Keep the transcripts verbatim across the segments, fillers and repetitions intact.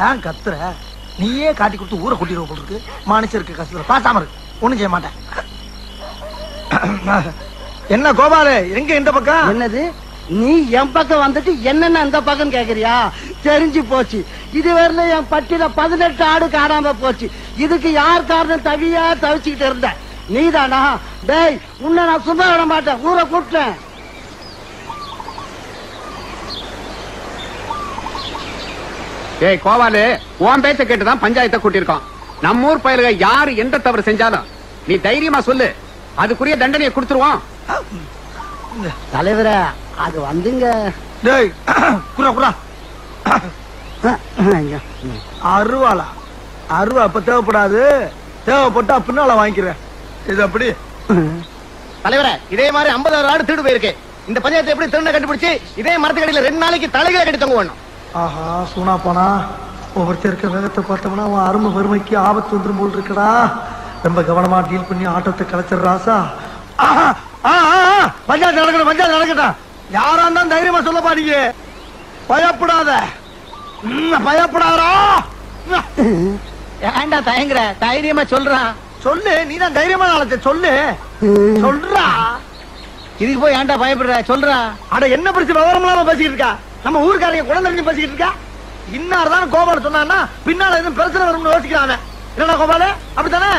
ஏன் கத்துற? நீயே காட்டி கொடுத்து ஊரை கூட்டிடுவோம் போல இருக்கு. மனுஷருக்கு கஷ்டம் பாசாம இருக்கு, ஒண்ணும் செய்ய மாட்டேன். என்ன கோபாலு, எங்க இந்த பக்கம்? என்னது நீ என் பக்கம் வந்துட்டு என்னென்ன அந்த பக்கம் கேக்குறியா? தெரிஞ்சு போச்சு. இதுவரையில என் பட்டியல பதினெட்டு ஆடு காணாம போச்சு. இதுக்கு யார் காரணம்? தவியா தவிச்சுக்கிட்டு இருந்த நீதானா? டேய், உன்னை நான் சும்மா விட மாட்டேன், ஊரை கூப்பிட்டேன். ஏய் கோவாலு, உன் பேச்ச கேட்டுதான் பஞ்சாயத்தை கூட்டியிருக்கோம். நம்ம ஊர் பயலுக யாரு எந்த தவறு செஞ்சாலும் நீ தைரியமா சொல்லு, அதுக்குரிய தண்டனையை கொடுத்துருவோம். தலைவரே, அது வந்துங்க. டேய் குரா குரா அருவாளா? அருவா இப்ப தேவைப்படாது, தேவைப்பட்டா பின்னால வாங்கிக்கிறேன். இது அப்படி தலைவரே, இதே மாதிரி ஐம்பதாயிரம் ஆடு திருடு போயிருக்கு. இந்த பஞ்சாயத்தை எப்படி திருட கண்டுபிடிச்சு இதே மரத்துக்கடியில ரெண்டு நாளைக்கு தலைகளை கட்டி தொங்க வேணும். ஆஹா, சூனா போனா ஒவ்வொருத்தர் இருக்க வேகத்தை பார்த்தோம்னா அவன் அருமை வறுமைக்கு ஆபத்து வந்துடும் போல் இருக்கடா. ரொம்ப கவனமா டீல் பண்ணி ஆட்டத்தை கலைச்சிடுறாசா. பஞ்சாயத்து நடக்கணும், பஞ்சாயத்து நடக்கட்டும். யாரா இருந்தாலும் தைரியமா சொல்ல பாருங்க, பயப்படாத, பயப்படாதா. ஏண்டா தயங்குற? தைரியமா சொல்றான். சொல்லு, நீ தான் தைரியமா நாளத்தை சொல்லு. சொல்றா. இதுக்கு போய் ஏண்டா பயப்படுற? சொல்றா. அட என்ன பிரச்சனை விவரம் இல்லாம பேசிக்கிட்டு இருக்கா? நம்ம ஊருக்காரங்க குழந்தை தெரிஞ்சு பேசிக்கிட்டு இருக்கா? இன்னார்தான் கோபால சொன்னா பின்னால எதுவும் பிரச்சனை வரும்னு யோசிக்கிறாங்க. என்னடா கோபால, அப்படித்தானே?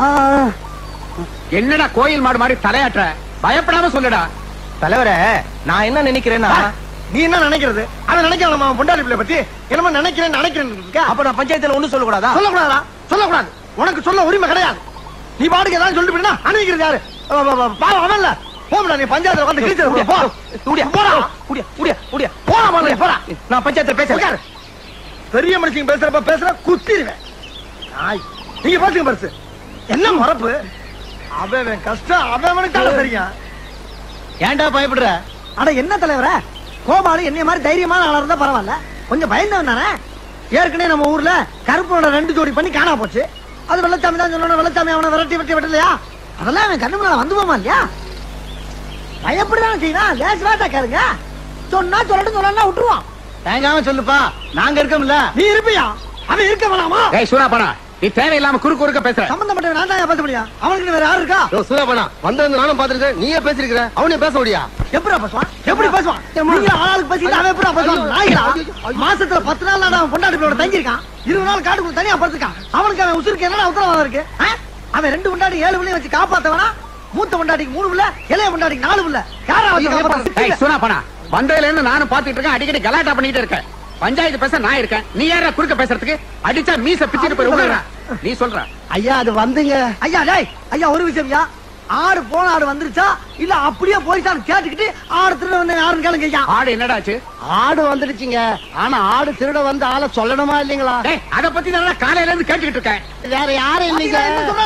என்னடா கோயில் மாடு மாதிரி தலையாட்டுற? பயப்படாம சொல்லுடா. தலைவரே, நான் என்ன நினைக்கிறேன்னா, நீ என்ன நினைக்கிறது? அவன் நினைக்கலாம் நம்ம பொண்டாடி பிள்ளை பத்தி என்னமா நினைக்கிறேன் நினைக்கிறேன். அப்ப நான் பஞ்சாயத்துல ஒண்ணும் சொல்லக்கூடாதா? சொல்லக்கூடாதா? சொல்லக்கூடாது. உனக்கு சொல்ல உரிமை கிடையாது. நீ பாட்டுக்கு ஏதாவது சொல்லிட்டு போனா அனுப்பிக்கிறது யாரு? பாவம் அவன் இல்ல. போடா, நீ பஞ்சாயத்துல வந்து கிழிச்சு போ. ஊடியா போடா, ஊடியா ஊடியா ஊடியா போடா பாருங்க, போடா. நான் பஞ்சாயத்துல பேசுறேன். பெரிய மனுஷங்க பேசுறப்ப பேசுற குத்திடுவேன். நீங்க பேசுங்க பரிசு. என்ன மறப்பு? அவன் கஷ்டம் அவனுக்கு தெரியும். ஏன்டா பயப்படுற? அட என்ன தலைவர, கோபாலு என்னைய மாதிரி தைரியமான ஆளா இருந்தா பரவாயில்ல, கொஞ்சம் பயந்தவன் தானே. ஏற்கனவே நம்ம ஊர்ல கருப்பனோட ரெண்டு ஜோடி பண்ணி காணா போச்சு. அது வெள்ளச்சாமி தான் சொன்ன. வெள்ளச்சாமி அவனை விரட்டி விரட்டி விட்டலையா? அதெல்லாம் அவன் கண்ணு முன்னால வந்து போமா இல்லையா? பயப்படுதான் செய்யணும். லேஸ் வாட்டா கேளுங்க. சொன்னா சொல்லட்டும், சொல்லலாம் விட்டுருவான். தயங்காம சொல்லுப்பா, நாங்க இருக்கோம்ல. நீ இருப்பியா? அவன் இருக்க வேணாமா? ஏய் சூனாப்பனா, நீ தேவையில்லாம குறுக்கு குறுக்க பேசுற. சம்பந்தப்பட்ட நான் தான் பேச முடியும். அவனுக்கு வேற யாரு இருக்கா? சூதாபனா வந்து நானும் பாத்துருக்கேன். நீயே பேசிருக்கிற, அவனே பேச முடியா? எப்படா பேசுவான்? எப்படி பேசுவான்? நீங்க ஆளுக்கு பேசிட்டு அவன் எப்படா பேசுவான்? நாய்களா? மாசத்துல பத்து நாள் அவன் பொண்டாட்டி பிள்ளையோட தங்கி இருக்கான். இருபது நாள் காட்டுக்குள்ள தனியா படுத்துக்கான். அவனுக்கு அவன் உசுருக்கு என்னடா உத்தரவாதம் இருக்கு? அவன் ரெண்டு பொண்டாட்டி ஏழு பிள்ளைய வச்சு காப்பாத்தவனா? மூத்த பொண்டாட்டிக்கு மூணு பிள்ளை, இளைய பொண்டாட்டிக்கு நாலு பிள்ளை. யாரா ஏய் சூனாப்பனா, வந்ததுல இருந்து நானும் பாத்துட்டு இருக்கேன். அடிக்கடி கலாட்டா பண்ணிட்டு இருக்கேன். பஞ்சாயத்து பேச நான் இருக்கேன். நீ யாரா குறுக்க பேசுறதுக்கு? அடிச்சா மீச பிச்சுட்டு போய் உட்கார்றா. நீ சொல்ற. ஐயா, அது வந்துங்க. ஐயா டேய், ஐயா ஒரு விஷயம்யா. ஆடு போன ஆடு வந்துருச்சா இல்ல அப்படியே போயிட்டான்னு கேட்டுக்கிட்டு ஆடு திருட வந்து யாருன்னு கேளுங்க ஐயா. ஆடு என்னடாச்சு? ஆடு வந்துடுச்சுங்க. ஆனா ஆடு திருட வந்து ஆளை சொல்லணுமா இல்லீங்களா? டேய், அத பத்தி நான் காலையில இருந்து கேட்டுக்கிட்டு இருக்கேன். வேற யாரும் இல்லீங்க.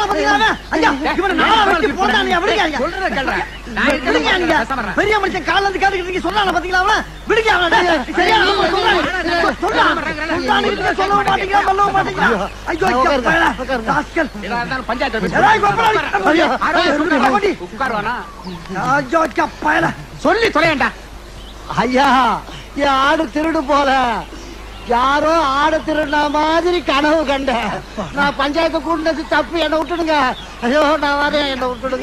பெரிய மனுஷன் கால இருந்து கேட்டுக்கிட்டு சொன்னான பாத்தீங்களா? அவன் விடுங்க, சொல்ல மாட்டீங்களா? சொல்ல மாட்டீங்களா? சொல்லி தொலையண்டா. ஐயா, என் ஆடு திருடு போல. யாரோ ஆடு திருடின மாதிரி கனவு கண்ட. நான் பஞ்சாயத்து கூட்டினது தப்பு, என்ன விட்டுடுங்க. ஐயோ நான் வரேன், என்ன விட்டுடுங்க.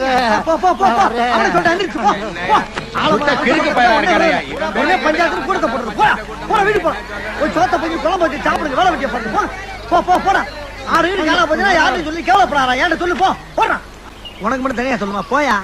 பஞ்சாயத்து கூட்டத்தை போடுறது வீடு போற சோத்த போய் குழம்பு வச்சு சாப்பிடுங்க. வேலை வெட்டிய போடுறது போட. ஆறு வீடு காணா போச்சுன்னா யாரும் சொல்லி கேவலப்படாரா? ஏன்ட சொல்லு போ. போடுறான். உனக்கு மட்டும் தனியா சொல்லுமா? போயா.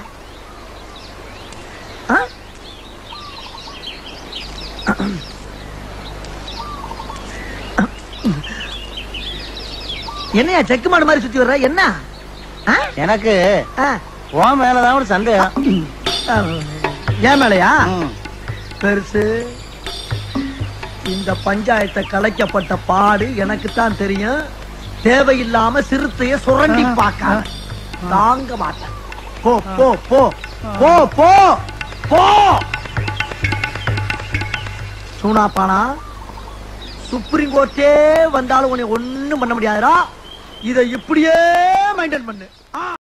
என்னையா செக்கு மாடு மாதிரி சுத்தி வர்ற? என்ன எனக்கு உன் மேலதான் ஒரு சந்தேகம். ஏன் மேலையா? பெருசு, இந்த பஞ்சாயத்தை கலைக்கப்பட்ட பாடு எனக்கு தான் தெரியும். தேவையில்லாம சிறுத்தைய சுரண்டி பார்க்க தாங்க மாட்டேன். போ போ போ போ போ போ. சூனாப்பானா, சுப்ரீம் கோர்ட்டே வந்தாலும் உன்னை ஒண்ணும் பண்ண முடியாதுடா. இதை இப்படியே மெயின்டைன் பண்ணு.